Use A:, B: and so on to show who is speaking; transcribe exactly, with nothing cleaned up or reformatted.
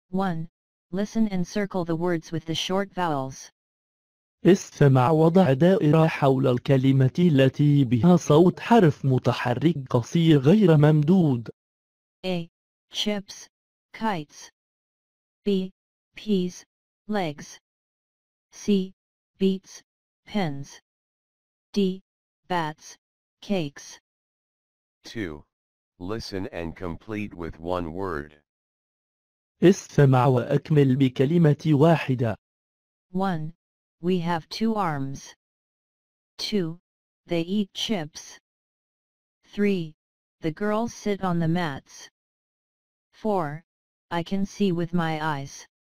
A: one. Listen and circle the words with the short vowels.
B: استمع وضع دائرة حول الكلمة التي بها صوت حرف متحرك قصير غير ممدود.
A: A. Chips, kites. B. Peas, legs. C. Beets, pens. D. Bats, cakes.
C: two. Listen and complete with one word.
B: استمع وأكمل بكلمة واحدة.
A: one. We have two arms. two. They eat chips. three. The girls sit on the mats. four. I can see with my eyes.